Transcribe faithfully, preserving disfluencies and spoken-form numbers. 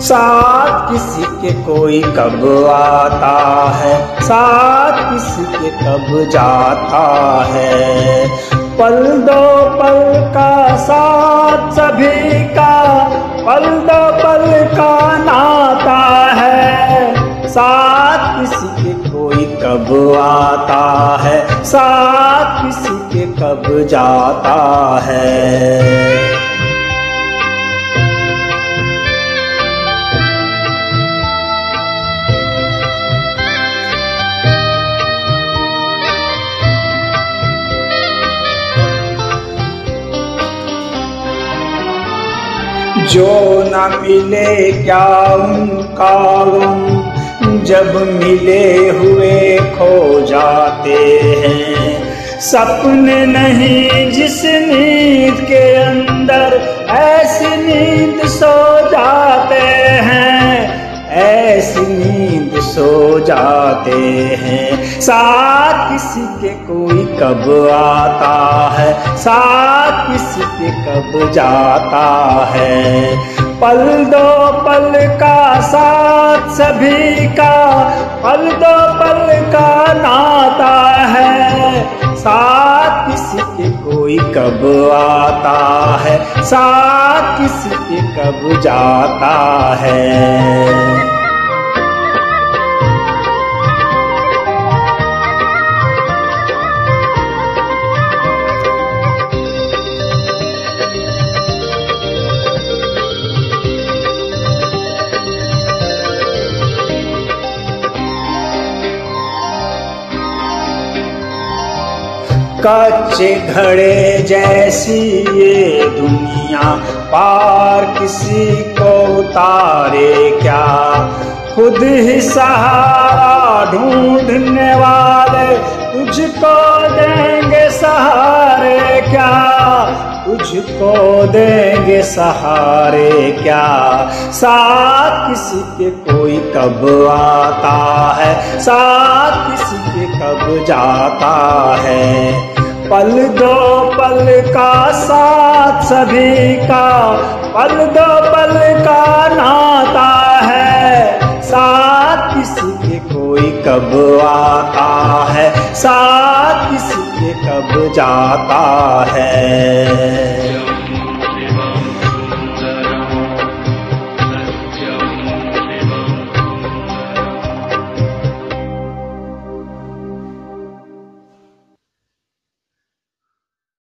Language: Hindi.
साथ किसी के कोई कब आता है, साथ किसी के कब जाता है। पल दो पल का साथ सभी का, पल दो पल का नाता है। साथ किसी के कोई कब आता है, साथ किसी के कब जाता है। जो न मिले क्या उनका गम, जब मिले हुए खो जाते हैं। सपने नहीं जिस नींद के अंदर, ऐसी नींद सो जाते हैं, ऐसी नींद सो जाते हैं। साथ किसी के कोई कब आता है, साथ किसी के कब जाता है। पल दो पल का साथ सभी का, पल दो पल का नाता है। साथ किसी के कोई कब आता है, साथ किसी के कब जाता है। कच्चे घड़े जैसी ये दुनिया, पार किसी को उतारे क्या। खुद ही सहारा ढूंढने वाले तुझको देंगे सहारे क्या, तुझको देंगे सहारे क्या। साथ किसी के कोई कब आता है, साथ किसी के कब जाता है। पल दो पल का साथ सभी का, पल दो पल का नाता है। साथ किसी के कोई कब आता है, साथ किसी के कब जाता है।